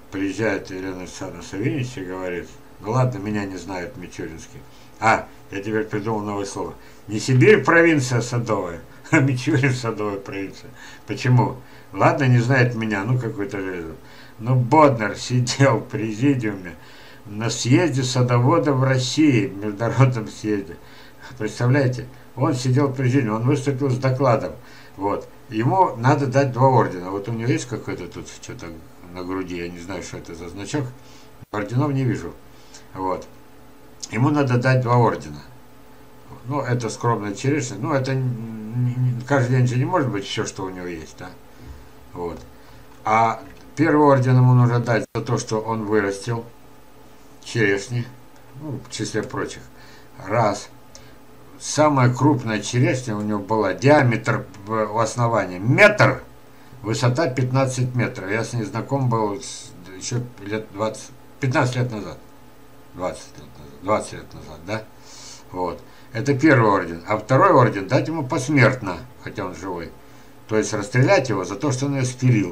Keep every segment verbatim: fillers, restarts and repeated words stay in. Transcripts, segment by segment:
приезжает Елена Александровна Савинич и говорит: ну ладно, меня не знают Мичуринский. А, я теперь придумал новое слово. Не Сибирь провинция садовая, а Мичурин садовая провинция. Почему? Ладно, не знает меня, ну какой-то же. Ну, Боднар сидел в президиуме на съезде садоводов России, международном съезде. Представляете? Он сидел в президиуме, он выступил с докладом. Вот. Ему надо дать два ордена. Вот у него есть какой-то тут что-то на груди, я не знаю, что это за значок. Орденов не вижу. Вот. Ему надо дать два ордена. Ну, это скромная черешня. Ну, это каждый день же не может быть все, что у него есть, да? Вот. А первый орден ему нужно дать за то, что он вырастил черешни, ну, в числе прочих. Раз. Самая крупная черешня у него была, диаметр в основании метр, высота пятнадцать метров. Я с ней знаком был еще лет двадцать, пятнадцать лет назад. двадцать лет назад, двадцать лет назад, да? Вот. Это первый орден. А второй орден дать ему посмертно, хотя он живой. То есть расстрелять его за то, что он ее спилил.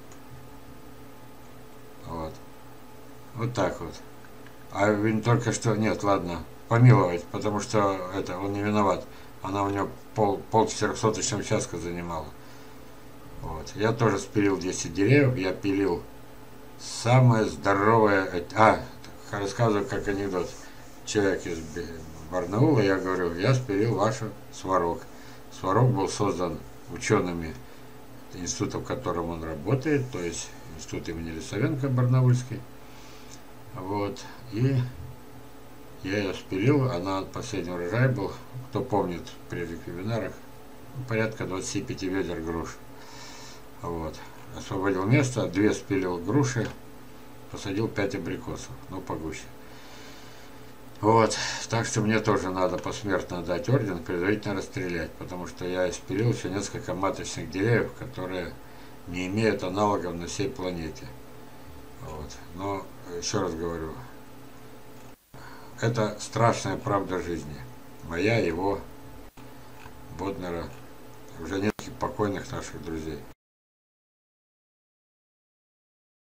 Вот. Вот так вот. А он только что, нет, ладно, помиловать, потому что это он не виноват. Она у него пол, пол четырехсоточного участка занимала. Вот. Я тоже спилил десять деревьев, я пилил самое здоровое. А, рассказываю как анекдот. Человек из Барнаула, я говорю, я спилил ваш сварог. Сварог был создан учеными института, в котором он работает, то есть институт имени Лисовенко барнаульский. Вот. И я ее спилил, она последний урожай был, кто помнит, при вебинарах, порядка двадцати пяти ведер груш. Вот. Освободил место, две спилил груши, посадил пять абрикосов, ну погуще. Вот, так что мне тоже надо посмертно дать орден, предварительно расстрелять, потому что я испилил еще несколько маточных деревьев, которые не имеют аналогов на всей планете. Вот. Но, еще раз говорю, это страшная правда жизни. Моя, его, Боднера, уже нескольких покойных наших друзей.